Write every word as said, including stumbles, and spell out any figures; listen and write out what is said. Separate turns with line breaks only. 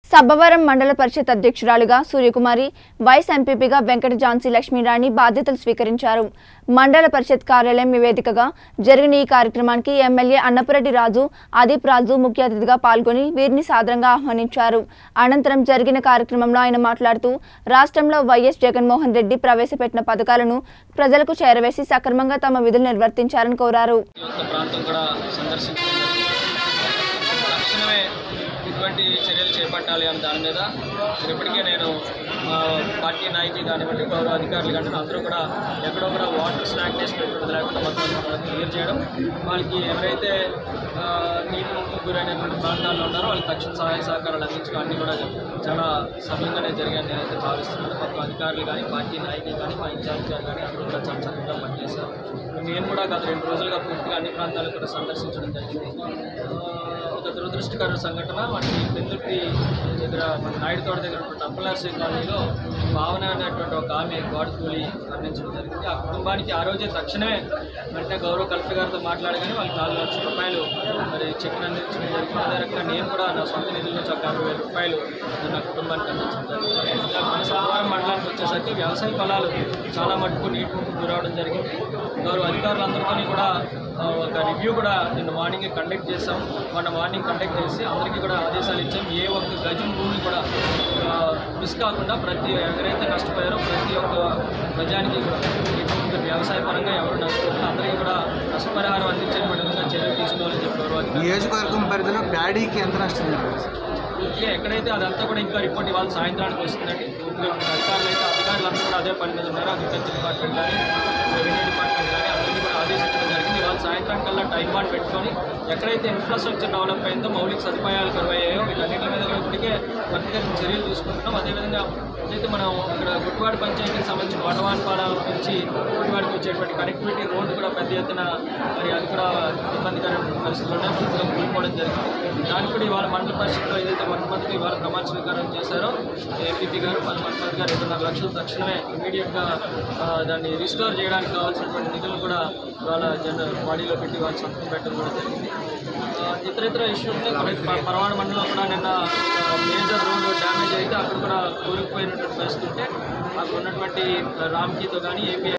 సబ్బవరం మండల పరిషత్ అధ్యక్షురాలుగా సూర్యకుమారి, వైస్ ఎంపీపీగా వెంకట ఝాన్సీ లక్ష్మీరాణి బాధ్యతలు స్వీకరించారు. మండల పరిషత్ కార్యాలయం వేదికగా జరిగిన ఈ కార్యక్రమానికి ఎమ్మెల్యే అన్నపురెడ్డి రాజు, అదీప్ రాజు ముఖ్య అతిథిగా పాల్గొని వీరిని సాదరంగా ఆహ్వానించారు. అనంతరం జరిగిన కార్యక్రమంలో ఆయన మాట్లాడుతూ రాష్ట్రంలో వైఎస్ జగన్మోహన్ రెడ్డి ప్రవేశపెట్టిన పథకాలను ప్రజలకు చేరవేసి సక్రమంగా తమ విధులు నిర్వర్తించాలని కోరారు.
ఇటువంటి చర్యలు చేపట్టాలి అని దాని మీద ఇప్పటికే నేను పార్టీ నాయకులు కానివ్వండి, గౌరవ అధికారులు కానివ్వండి అందరూ కూడా ఎక్కడో కూడా వాటర్ స్టాగ్నేషన్ పెట్టుబడి లేకుండా మొత్తం క్లియర్ చేయడం, వాళ్ళకి ఎవరైతే నీటి ముంపుకు గురైనటువంటి ప్రాంతాల్లో ఉన్నారో వాళ్ళకి తక్షణ సహాయ సహకారాలు అందించడం అన్నీ కూడా చాలా సఫలంగానే జరిగాయని నేనైతే భావిస్తున్నాను. మొత్తం అధికారులు కానీ, పార్టీ నాయకులు కానీ, మా ఇన్ఛార్జ్ గారు కానీ అందరూ కూడా చాలా చక్కగా పనిచేశారు. నేను కూడా గత రెండు రోజులుగా పూర్తిగా అన్ని ప్రాంతాలు కూడా సందర్శించడం జరిగింది. ఒక దురదృష్టకర సంఘటన మనకి పెందుర్తి దగ్గర మన నాయుడు తోట దగ్గర ఉన్న అప్పలాశ్రీ కాలనీలో భావన అనేటువంటి ఒక ఆమె గాడ్ కూలి మరణించడం జరిగింది. ఆ కుటుంబానికి ఆ రోజే తక్షణమే వెంటనే గౌరవ కలెక్టర్ గారితో మాట్లాడగానే వాళ్ళకి నాలుగు లక్షల రూపాయలు మరి చెక్ అందించడం జరిగింది. అదే రకంగా నేను కూడా నా సొంత నిధుల నుంచి ఒక అరవై వేల రూపాయలు నా కుటుంబానికి అందించడం జరిగింది. ఇలా మన సభవరం మండలానికి వచ్చేసరికి వ్యవసాయ పొలాలు చాలా మట్టుకు నీటి ముంపుకు గురవడం జరిగింది. గౌరవ అధికారులందరితో కూడా ఒక రివ్యూ కూడా నిన్న మార్నింగ్ కండక్ట్ చేసాం. మొన్న మార్నింగ్ కండక్ట్ చేసి అందరికీ కూడా ఆదేశాలు ఇచ్చాం. ఏ ఒక్క గజం భూమి కూడా మిస్ కాకుండా ప్రతి ఎవరైతే నష్టపోయారో ప్రతి ఒక్క గజానికి కూడా వ్యవసాయ పరంగా ఎవరు నష్టపోయారో అందరికీ కూడా నష్టపరిహారం అందించే విధంగా చర్యలు తీసుకోవాలని చెప్పారు.
నియోజకవర్గం పరిధిలో ప్యాడీకి ఎంత నష్టం
పూర్తిగా ఎక్కడైతే అదంతా కూడా ఇంకా రిపోర్ట్ ఇవాళ సాయంత్రానికి వస్తుందండి. పూర్తిగా అధికారులు అయితే అధికారులందరూ కూడా అదే పని మీద ఉన్నారు. అగ్రికల్చర్ డిపార్ట్మెంట్ కానీ, రెవెన్యూ డిపార్ట్మెంట్ కానీ అందరినీ కూడా ఆదేశించడం జరిగింది. ఇవాళ సాయంత్రం కల్లా టైం బాండ్ పెట్టుకొని ఎక్కడైతే ఇన్ఫ్రాస్ట్రక్చర్ డెవలప్ అయిందో, మౌలిక సదుపాయాలు కరువయ్యాయో వీటన్నింటి మీద కూడా ఇప్పటికే వర్తికరణ చర్యలు తీసుకుంటున్నాం. అదేవిధంగా అయితే మనం ఇక్కడ గుట్టివాడ పంచాయతీకి సంబంధించిన వటవాన్పాడ నుంచి గుట్టివాడికి వచ్చేటువంటి కనెక్టివిటీ రోడ్డు కూడా పెద్ద ఎత్తున మరి అది కూడా ఇబ్బందికరమైన పరిస్థితుల్లోనే పూర్తిగా కూలిపోవడం జరిగింది. దానికి కూడా ఇవాళ మండల పరిషత్లో ఏదైతే వనపతికి ఇవాళ ప్రమాణ స్వీకారం చేశారో ఏపీపీ గారు మన వనపతి గారు రెండున్నర లక్షలు తక్షణమే ఇమీడియట్గా దాన్ని రిస్టోర్ చేయడానికి కావాల్సినటువంటి నిధులు కూడా ఇవాళ జనరల్ బాడీలో పెట్టి వాళ్ళు సంతకం పెట్టడం కూడా జరిగింది. ఇతర ఇతర ఇష్యూస్లో పరవాడ మండలంలో కూడా నిన్న మేజర్ రోడ్డు డ్యామేజ్ అయితే అక్కడ కూడా కూరుకుపోయినటువంటి పరిస్థితి ఉంటే అక్కడ ఉన్నటువంటి రామ్కీతో కానీ ఏపీ